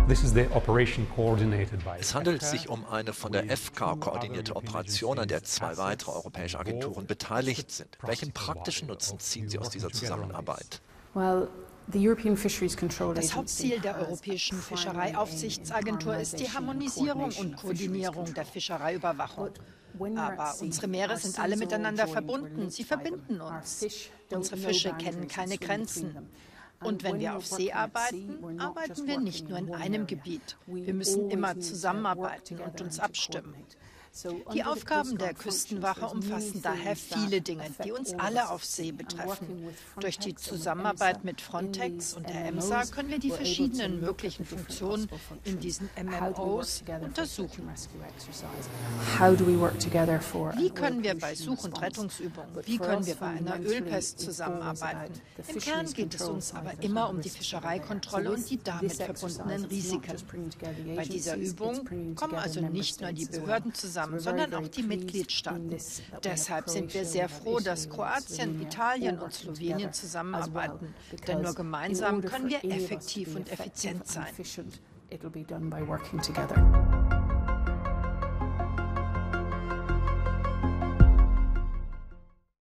Es handelt sich um eine von der EFCA koordinierte Operation, an der 2 weitere europäische Agenturen beteiligt sind. Welchen praktischen Nutzen ziehen Sie aus dieser Zusammenarbeit? Das Hauptziel der Europäischen Fischereiaufsichtsagentur ist die Harmonisierung und Koordinierung der Fischereiüberwachung. Aber unsere Meere sind alle miteinander verbunden. Sie verbinden uns. Unsere Fische kennen keine Grenzen. Und wenn wir auf See arbeiten, arbeiten wir nicht nur in einem Gebiet. Wir müssen immer zusammenarbeiten und uns abstimmen. Die Aufgaben der Küstenwache umfassen daher viele Dinge, die uns alle auf See betreffen. Durch die Zusammenarbeit mit Frontex und der EMSA können wir die verschiedenen möglichen Funktionen in diesen MMOs untersuchen. Wie können wir bei Such- und Rettungsübungen, wie können wir bei einer Ölpest zusammenarbeiten? Im Kern geht es uns aber immer um die Fischereikontrolle und die damit verbundenen Risiken. Bei dieser Übung kommen also nicht nur die Behörden zusammen, sondern auch die Mitgliedstaaten. Deshalb sind wir sehr froh, dass Kroatien, Italien und Slowenien zusammenarbeiten. Denn nur gemeinsam können wir effektiv und effizient sein.